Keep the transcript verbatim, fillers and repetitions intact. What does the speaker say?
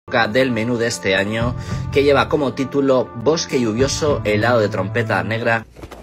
del menú de este año, que lleva como título Bosque lluvioso, helado de trompeta negra.